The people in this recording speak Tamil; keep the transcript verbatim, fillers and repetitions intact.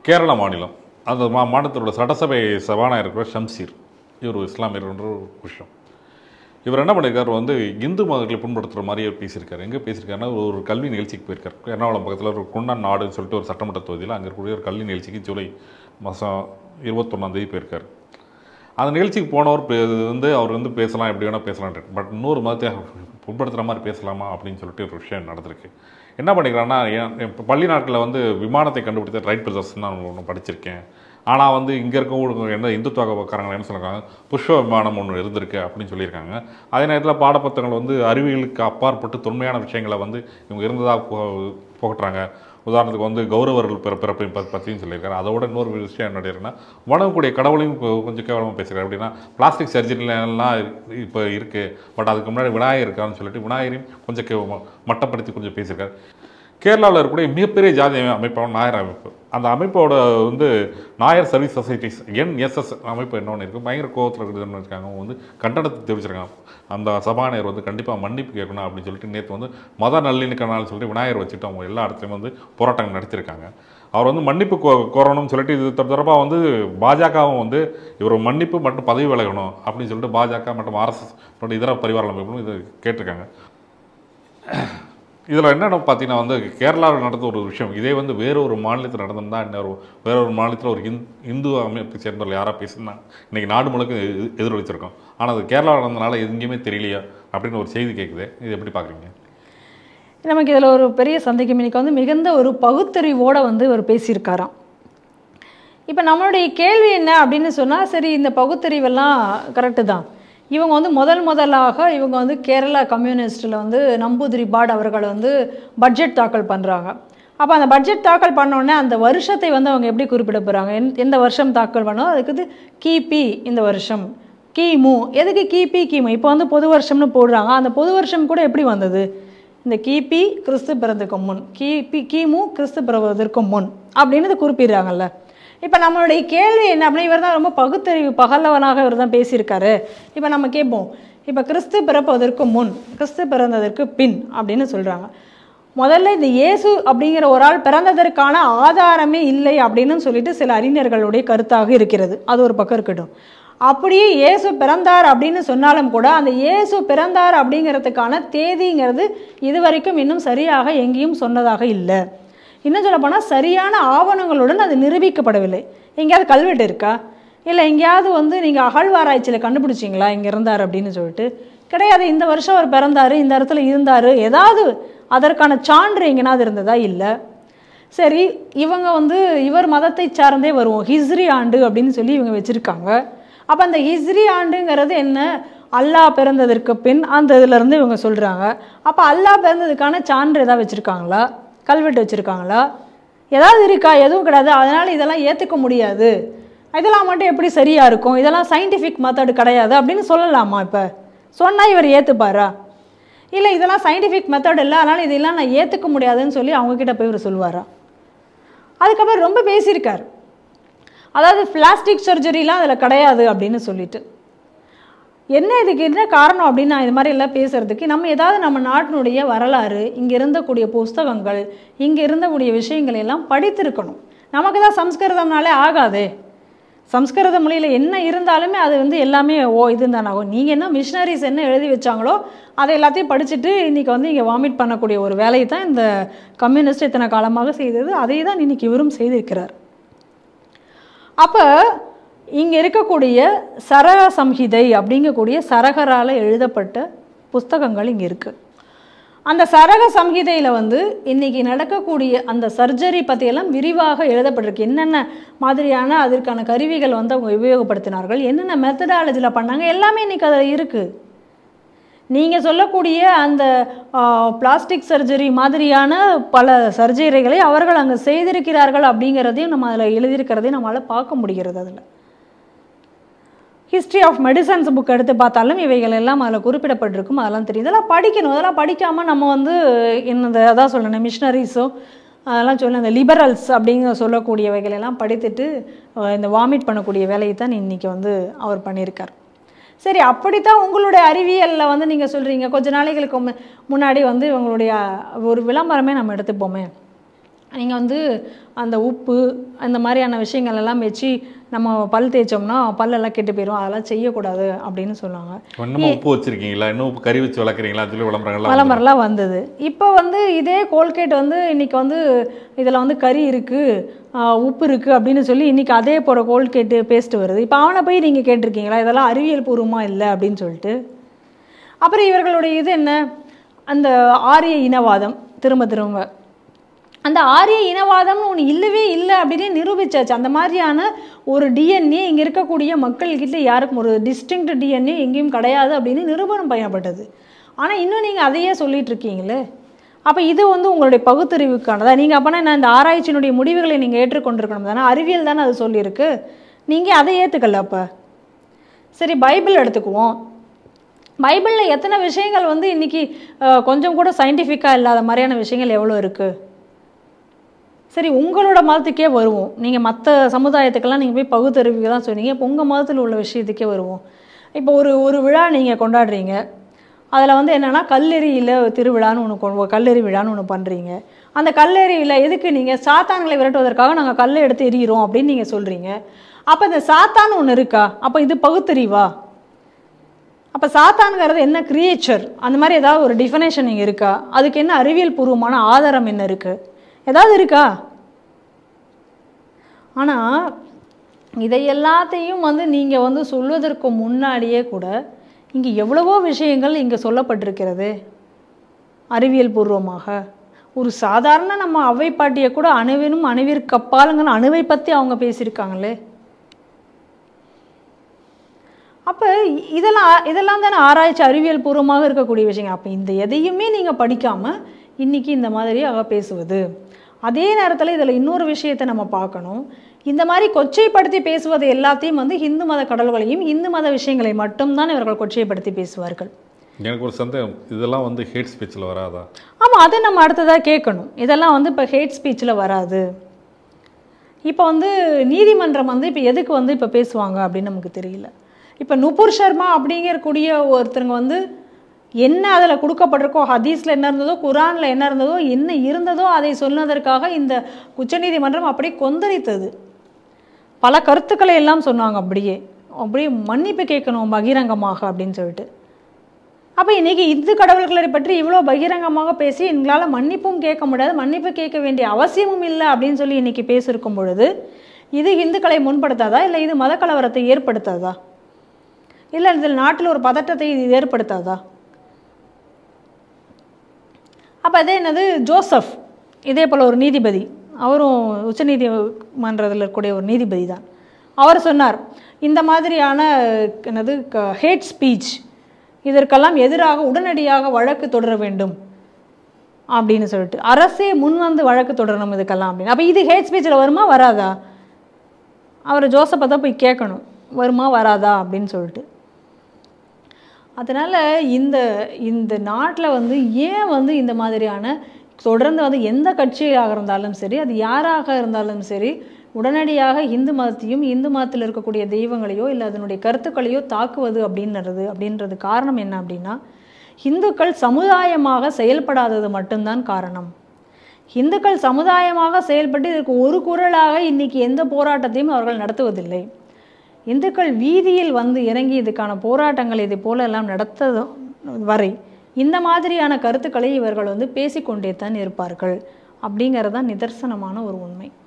கேரளா மாநிலம் அந்த மா மாநிலத்தோட சட்டசபை சபாநாயகர் இருக்கிற ஷம்சீர், இவர் இஸ்லாமியர் என்ற ஒரு விஷயம். இவர் என்ன பண்ணியிருக்காரு, வந்து இந்து மதங்களை புண்படுத்துகிற மாதிரியே பேசியிருக்காரு. எங்கே பேசியிருக்காருன்னா, ஒரு கல்வி நிகழ்ச்சிக்கு போயிருக்காரு. எர்ணாகுளம் பக்கத்தில் ஒரு குண்டான் நாடுன்னு சொல்லிட்டு ஒரு சட்டமன்ற தொகுதியில் அங்கே இருக்கக்கூடிய ஒரு கல்வி நிகழ்ச்சிக்கு ஜூலை மாதம் இருபத்தொன்னாந்தேதி போயிருக்காரு. அந்த நிகழ்ச்சிக்கு போனவர் வந்து அவர் வந்து பேசலாம், எப்படி வேணால் பேசலான். பட் இன்னொரு மதத்தை புண்படுத்துகிற மாதிரி பேசலாமா அப்படின்னு சொல்லிட்டு ஒரு விஷயம் நடந்திருக்கு. என்ன பண்ணிக்கிறான்னா, இப்போ பள்ளி நாட்களில் வந்து விமானத்தை கண்டுபிடித்த ரைட் பிரதர்ஸ் நான் ஒன்று படிச்சிருக்கேன். ஆனால் வந்து இங்கே இருக்கவங்களுக்கு என்ன இந்துத்துவக்காரங்க என்ன சொல்லியிருக்காங்க, புஷ்ப விமானம் ஒன்று இருந்திருக்கு அப்படின்னு சொல்லியிருக்காங்க. அதே நேரத்தில் பாடப்புத்தகங்கள் வந்து அறிவியலுக்கு அப்பாற்பட்டு தொன்மையான விஷயங்களை வந்து இவங்க இருந்ததாக புகட்டுறாங்க. உதாரணத்துக்கு வந்து கௌரவர்கள் பிற பிறப்பை பற்றியும் சொல்லியிருக்காரு. அதோட இன்னொரு விஷயம் என்ன இருக்குன்னா, வணங்கக்கூடிய கடவுளையும் கொஞ்சம் கேவலமாக பேசுகிறார். அப்படின்னா பிளாஸ்டிக் சர்ஜரிலாம் இப்போ இருக்குது, பட் அதுக்கு முன்னாடி விநாயகர் இருக்கான்னு சொல்லிட்டு விநாயகரையும் கொஞ்சம் கே மட்டப்படுத்தி கொஞ்சம் பேசியிருக்காரு. கேரளாவில் இருக்கக்கூடிய மிகப்பெரிய ஜாதி அமைப்பான நாயர் அமைப்பு, அந்த அமைப்போட வந்து நாயர் சர்வீஸ் சொசைட்டிஸ் என்எஸ்எஸ் அமைப்பு என்ன ஒன்று இருக்குது, பயங்கர கோவத்தில் இருக்குதுன்னு இருக்காங்க. அவங்க வந்து கண்டனத்தை தெரிவிச்சிருக்காங்க. அந்த சபாநாயகர் வந்து கண்டிப்பாக மன்னிப்பு கேட்கணும் அப்படின்னு சொல்லிட்டு நேற்று வந்து மத நல்லிணக்கனாலும் சொல்லிட்டு விநாயகர் வச்சுட்டு அவங்க எல்லா இடத்துலையும் வந்து போராட்டங்கள் நடத்தியிருக்காங்க. அவர் வந்து மன்னிப்பு கோ கோரணும்னு சொல்லிட்டு இது தொடர்பாக வந்து பாஜகவும் வந்து இவர் மன்னிப்பு மற்றும் பதவி விலகணும் அப்படின்னு சொல்லிட்டு பாஜக மற்றும் ஆர்எஸ்எஸ் மற்றும் இதர பரிவார அமைப்புகளும் இது கேட்டிருக்காங்க. இதில் என்னென்னு பார்த்தீங்கன்னா, வந்து கேரளாவில் நடந்த ஒரு விஷயம், இதே வந்து வேற ஒரு மாநிலத்தில் நடந்திருந்தா, இன்னொரு வேற ஒரு மாநிலத்தில் ஒரு ஹிந் இந்து அமைப்பை சேர்ந்தவர்கள் யாராக பேசினா இன்றைக்கி நாடு முழுக்க எதிரொலிச்சிருக்கோம். ஆனால் அது கேரளாவில் நடந்தனால எங்கேயுமே தெரியலையா அப்படின்னு ஒரு செய்தி கேட்குது. இது எப்படி பார்க்குறீங்க? நமக்கு இதில் ஒரு பெரிய சந்தேகம். இன்றைக்கி வந்து மிகுந்த ஒரு பகுத்தறிவோடு வந்து இவர் பேசியிருக்காராம். இப்போ நம்மளுடைய கேள்வி என்ன அப்படின்னு சொன்னால், சரி இந்த பகுத்தறிவெல்லாம் கரெக்டு தான். இவங்க வந்து முதல் முதலாக இவங்க வந்து கேரளா கம்யூனிஸ்ட்டில் வந்து நம்பூதிரி பாட் அவர்கள் வந்து பட்ஜெட் தாக்கல் பண்ணுறாங்க. அப்போ அந்த பட்ஜெட் தாக்கல் பண்ணோடனே அந்த வருஷத்தை வந்து அவங்க எப்படி குறிப்பிட போகிறாங்க, எந் எந்த வருஷம் தாக்கல் பண்ணோம், அதுக்கு வந்து கிபி இந்த வருஷம், கிமு எதுக்கு கிபி கிமு இப்போ வந்து பொது வருஷம்னு போடுறாங்க. அந்த பொது வருஷம் கூட எப்படி வந்தது, இந்த கிபி கிறிஸ்து பிறந்ததுக்கு முன், கிபி கிமு கிறிஸ்து பிறந்ததற்கு முன் அப்படின்னு குறிப்பிடுறாங்கல்ல. இப்போ நம்மளுடைய கேள்வி என்ன அப்படின்னா, இவர் தான் ரொம்ப பகுத்தறிவு பகலவனாக இவர் தான் பேசியிருக்காரு. இப்போ நம்ம கேட்போம், இப்போ கிறிஸ்து பிறப்பதற்கு முன் கிறிஸ்து பிறந்ததற்கு பின் அப்படின்னு சொல்கிறாங்க. முதல்ல இந்த இயேசு அப்படிங்கிற ஒரு ஆள் பிறந்ததற்கான ஆதாரமே இல்லை அப்படின்னு சொல்லிட்டு சில அறிஞர்களுடைய கருத்தாக இருக்கிறது. அது ஒரு பக்கம் இருக்கட்டும். அப்படியே இயேசு பிறந்தார் அப்படின்னு சொன்னாலும் கூட அந்த இயேசு பிறந்தார் அப்படிங்கிறதுக்கான தேதிங்கிறது இது வரைக்கும் இன்னும் சரியாக எங்கேயும் சொன்னதாக இல்லை. இன்னும் சொல்ல போனால் சரியான ஆவணங்களுடன் அது நிரூபிக்கப்படவில்லை. எங்கேயாவது கல்வெட்டு இருக்கா, இல்லை எங்கேயாவது வந்து நீங்கள் அகழ்வாராய்ச்சியில் கண்டுபிடிச்சிங்களா இங்கே இருந்தார் அப்படின்னு சொல்லிட்டு கிடையாது. இந்த வருஷம் அவர் பிறந்தார், இந்த இடத்துல இருந்தார், ஏதாவது அதற்கான சான்று எங்கேனாவது இருந்ததா? இல்லை. சரி, இவங்க வந்து இவர் மதத்தை சார்ந்தே வருவோம், ஹிஸ்ரி ஆண்டு அப்படின்னு சொல்லி இவங்க வச்சுருக்காங்க. அப்போ அந்த ஹிஸ்ரி ஆண்டுங்கிறது என்ன, அல்லாஹ் பிறந்ததற்கு பின் அந்த இதிலேருந்து இவங்க சொல்கிறாங்க. அப்போ அல்லாஹ் பிறந்ததுக்கான சான்று எதாவது வச்சுருக்காங்களா, கல்வெட்டு வச்சுருக்காங்களா, ஏதாவது இருக்கா? எதுவும் கிடையாது. அதனால் இதெல்லாம் ஏற்றுக்க முடியாது, இதெல்லாம் மட்டும் எப்படி சரியாக இருக்கும், இதெல்லாம் சயின்டிஃபிக் மெத்தடு கிடையாது அப்படின்னு சொல்லலாமா? இப்போ சொன்னால் இவர் ஏற்றுப்பாரா? இல்லை இதெல்லாம் சயின்டிஃபிக் மெத்தட் இல்லை, அதனால் இதெல்லாம் நான் ஏற்றுக்க முடியாதுன்னு சொல்லி அவங்கக்கிட்ட போய் இவர் சொல்லுவாரா? அதுக்கப்புறம் ரொம்ப பேசியிருக்கார், அதாவது பிளாஸ்டிக் சர்ஜரிலாம் அதில் கிடையாது அப்படின்னு சொல்லிட்டு. என்ன இதுக்கு என்ன காரணம் அப்படின்னு நான் இது மாதிரி எல்லாம் பேசுகிறதுக்கு, நம்ம ஏதாவது நம்ம நாட்டினுடைய வரலாறு, இங்கே இருந்தக்கூடிய புஸ்தகங்கள், இங்கே இருந்தக்கூடிய விஷயங்கள் எல்லாம் படித்திருக்கணும். நமக்கு தான் சம்ஸ்கிருதம்னாலே ஆகாதே. சம்ஸ்கிருத மொழியில் என்ன இருந்தாலுமே அது வந்து எல்லாமே ஓ இதுன்னு தானே ஆகும். நீங்கள் என்ன மிஷினரிஸ் என்ன எழுதி வச்சாங்களோ அதை எல்லாத்தையும் படிச்சுட்டு இன்றைக்கி வந்து இங்கே வாமிட் பண்ணக்கூடிய ஒரு வேலையை தான் இந்த கம்யூனிஸ்ட் இத்தனை காலமாக செய்தது. அதை தான் இன்றைக்கி இவரும் செய்திருக்கிறார். அப்போ இங்கே இருக்கக்கூடிய சரக சம்ஹிதை அப்படிங்கக்கூடிய சரகரால் எழுதப்பட்ட புஸ்தகங்கள் இங்கே இருக்குது. அந்த சரக சம்ஹிதையில் வந்து இன்றைக்கி நடக்கக்கூடிய அந்த சர்ஜரி பற்றியெல்லாம் விரிவாக எழுதப்பட்டிருக்கு. என்னென்ன மாதிரியான அதற்கான கருவிகள் வந்து அவங்க உபயோகப்படுத்தினார்கள், என்னென்ன மெத்தடாலஜியில் பண்ணாங்க, எல்லாமே இன்றைக்கி அதில் இருக்குது. நீங்கள் சொல்லக்கூடிய அந்த பிளாஸ்டிக் சர்ஜரி மாதிரியான பல சர்ஜரிகளை அவர்கள் அங்கே செய்திருக்கிறார்கள் அப்படிங்கிறதையும் நம்ம அதில் எழுதியிருக்கிறதையும் நம்மளால் பார்க்க முடிகிறது. அதில் ஹிஸ்ட்ரி ஆஃப் மெடிசன்ஸ் புக் எடுத்து பார்த்தாலும் இவைகள் எல்லாம் அதில் குறிப்பிடப்பட்டிருக்கும். அதெல்லாம் தெரியும். இதெல்லாம் படிக்கணும். அதெல்லாம் படிக்காமல் நம்ம வந்து இந்த அதான் சொல்லணும் மிஷினரிஸோ அதெல்லாம் சொல்ல இந்த லிபரல்ஸ் அப்படிங்கிற சொல்லக்கூடியவைகள் எல்லாம் படித்துட்டு இந்த வாமிட் பண்ணக்கூடிய வேலையை தான் இன்றைக்கி வந்து அவர் பண்ணியிருக்கார். சரி, அப்படித்தான் உங்களுடைய அறிவியலில் வந்து நீங்கள் சொல்கிறீங்க. கொஞ்ச நாளைகளுக்கு முன்னாடி வந்து இவங்களுடைய ஒரு விளம்பரமே நம்ம எடுத்துப்போமே, நீங்கள் வந்து அந்த உப்பு அந்த மாதிரியான விஷயங்கள் எல்லாம் வச்சு நம்ம பல் தேய்ச்சோம்னா பல்லெல்லாம் கெட்டு போயிடும், அதெல்லாம் செய்யக்கூடாது அப்படின்னு சொன்னாங்க. இன்னும் உப்பு வச்சுருக்கீங்களா, இன்னும் உப்பு கறி வச்சு வளர்க்குறீங்களா சொல்லி விளம்பரங்கள்லாம் விளம்பரம்லாம் வந்தது. இப்போ வந்து இதே கோல்கேட் வந்து இன்றைக்கி வந்து இதில் வந்து கறி இருக்குது, உப்பு இருக்குது அப்படின்னு சொல்லி இன்றைக்கி அதே போகிற கோல்கேட்டு பேஸ்ட்டு வருது. இப்போ அவனை போய் நீங்கள் கேட்டிருக்கீங்களா இதெல்லாம் அறிவியல் பூர்வமாக இல்லை அப்படின்னு சொல்லிட்டு? அப்புறம் இவர்களுடைய இது என்ன, அந்த ஆரிய இனவாதம் திரும்ப திரும்ப அந்த ஆரிய இனவாதம்னு ஒன்று இல்லவே இல்லை அப்படின்னு நிரூபித்தாச்சு. அந்த மாதிரியான ஒரு டிஎன்ஏ இங்கே இருக்கக்கூடிய மக்கள்கிட்ட யாருக்கும் ஒரு டிஸ்டிங்க்ட் டிஎன்ஏ எங்கேயும் கிடையாது அப்படின்னு நிரூபணம் பயன்பட்டது. ஆனால் இன்னும் நீங்கள் அதையே சொல்லிகிட்டு இருக்கீங்களே. அப்போ இது வந்து உங்களுடைய பகுத்தறிவுக்கானதா? நீங்கள் அப்போனா நான் இந்த ஆராய்ச்சியினுடைய முடிவுகளை நீங்கள் ஏற்றுக்கொண்டிருக்கணும் தானே, அறிவியல் தானே அது சொல்லியிருக்கு, நீங்கள் அதை ஏற்றுக்கல. அப்போ சரி பைபிள் எடுத்துக்குவோம். பைபிளில் எத்தனை விஷயங்கள் வந்து இன்றைக்கி கொஞ்சம் கூட சயின்டிஃபிக்காக இல்லாத மாதிரியான விஷயங்கள் எவ்வளோ இருக்குது? சரி உங்களோட மதத்துக்கே வருவோம். நீங்கள் மற்ற சமுதாயத்துக்கெல்லாம் நீங்கள் போய் பகுத்தறிவுக்கு தான் சொன்னீங்க. இப்போ உங்கள் மதத்தில் உள்ள விஷயத்துக்கே வருவோம். இப்போ ஒரு ஒரு விழா நீங்கள் கொண்டாடுறீங்க, அதில் வந்து என்னென்னா கல்லெறியில் திருவிழான்னு ஒன்று, கல்லெறி விழான்னு ஒன்று பண்ணுறீங்க. அந்த கல்லெறியில் எதுக்கு நீங்கள் சாத்தான்களை விரட்டுவதற்காக நாங்கள் கல்லை எடுத்து எறிகிறோம் அப்படின்னு நீங்கள் சொல்கிறீங்க. அப்போ இந்த சாத்தான்னு ஒன்று இருக்கா? அப்போ இது பகுத்தறிவா? அப்போ சாத்தான்கிறது என்ன கிரியேச்சர், அந்த மாதிரி ஏதாவது ஒரு டிஃபனேஷன் இங்கே இருக்கா? அதுக்கு என்ன அறிவியல் பூர்வமான ஆதாரம் என்ன இருக்குது? ஏதாவது இருக்கா? ஆனால் இதை எல்லாத்தையும் வந்து நீங்கள் வந்து சொல்வதற்கு முன்னாடியே கூட இங்கே எவ்வளவோ விஷயங்கள் இங்கே சொல்லப்பட்டிருக்கிறது அறிவியல் பூர்வமாக. ஒரு சாதாரண நம்ம அவை பாட்டியை கூட அணுவினும் அணுவிற்கப்பாலுங்கிற அணுவை பற்றி அவங்க பேசியிருக்காங்களே. அப்போ இதெல்லாம் இதெல்லாம் தானே ஆராய்ச்சி அறிவியல் பூர்வமாக இருக்கக்கூடிய விஷயங்கள். அப்போ இந்த எதையுமே நீங்கள் படிக்காமல் இன்றைக்கி இந்த மாதிரி அவ பேசுவது. அதே நேரத்தில் இதில் இன்னொரு விஷயத்தை நம்ம பார்க்கணும். இந்த மாதிரி கொச்சைப்படுத்தி பேசுவது எல்லாத்தையும் வந்து இந்து மத கடவுள்களையும் இந்து மத விஷயங்களை மட்டும்தான் இவர்கள் கொச்சைப்படுத்தி பேசுவார்கள். எனக்கு ஒரு சந்தேகம், இதெல்லாம் வந்து ஹேட் ஸ்பீச்சில் வராதா? ஆமாம், அதை நம்ம அடுத்ததாக கேட்கணும். இதெல்லாம் வந்து இப்போ ஹேட் ஸ்பீச்சில் வராது. இப்போ வந்து நீதிமன்றம் வந்து இப்போ எதுக்கு வந்து இப்போ பேசுவாங்க அப்படின்னு நமக்கு தெரியல. இப்போ நுபுர் சர்மா அப்படிங்கக்கூடிய ஒருத்தருங்க வந்து என்ன அதில் கொடுக்கப்பட்டிருக்கோ, ஹதீஸில் என்ன இருந்ததோ குரானில் என்ன இருந்ததோ என்ன இருந்ததோ அதை சொன்னதற்காக இந்த உச்சநீதிமன்றம் அப்படியே கொந்தளித்தது. பல கருத்துக்களை எல்லாம் சொன்னாங்க. அப்படியே அப்படியே மன்னிப்பு கேட்கணும் பகிரங்கமாக அப்படின்னு சொல்லிட்டு. அப்போ இன்றைக்கி இந்து கடவுள்களை பற்றி இவ்வளோ பகிரங்கமாக பேசி எங்களால் மன்னிப்பும் கேட்க முடியாது, மன்னிப்பு கேட்க வேண்டிய அவசியமும் இல்லை அப்படின்னு சொல்லி இன்றைக்கி பேசியிருக்கும் பொழுது இது இந்துக்களை முன்படுத்தாதா, இல்லை இது மத கலவரத்தை ஏற்படுத்தாதா, இல்லை இதில் நாட்டில் ஒரு பதட்டத்தை இது ஏற்படுத்தாதா? அப்போ அதே என்னது ஜோசப் இதே போல் ஒரு நீதிபதி, அவரும் உச்சநீதிமன்றத்தில் இருக்கக்கூடிய ஒரு நீதிபதி தான். அவர் சொன்னார் இந்த மாதிரியான என்னது ஹேட் ஸ்பீச் இதற்கெல்லாம் எதிராக உடனடியாக வழக்கு தொடர வேண்டும் அப்படின்னு சொல்லிட்டு அரசே முன் வந்து வழக்கு தொடரணும் இதுக்கெல்லாம் அப்படின்னு. அப்போ இது ஹேட் ஸ்பீச்சில் வருமா வராதா? அவர் ஜோசப்பை தான் போய் கேட்கணும் வருமா வராதா அப்படின்னு சொல்லிட்டு. அதனால் இந்த இந்த நாட்டில் வந்து ஏன் வந்து இந்த மாதிரியான தொடர்ந்து வந்து எந்த கட்சியாக இருந்தாலும் சரி, அது யாராக இருந்தாலும் சரி, உடனடியாக இந்து மதத்தையும் இந்து மதத்தில் இருக்கக்கூடிய தெய்வங்களையோ இல்லை அதனுடைய கருத்துக்களையோ தாக்குவது அப்படின்றது அப்படின்றது காரணம் என்ன அப்படின்னா, இந்துக்கள் சமுதாயமாக செயல்படாதது மட்டும்தான் காரணம். இந்துக்கள் சமுதாயமாக செயல்பட்டு இதற்கு ஒரு குரலாக இன்றைக்கி எந்த போராட்டத்தையும் அவர்கள் நடத்துவதில்லை. இந்துக்கள் வீதியில் வந்து இறங்கி இதுக்கான போராட்டங்கள் இது போல எல்லாம் நடத்த வரை இந்த மாதிரியான கருத்துக்களை இவர்கள் வந்து பேசிக்கொண்டே தான் இருப்பார்கள் அப்படிங்கிறது தான் நிதர்சனமான ஒரு உண்மை.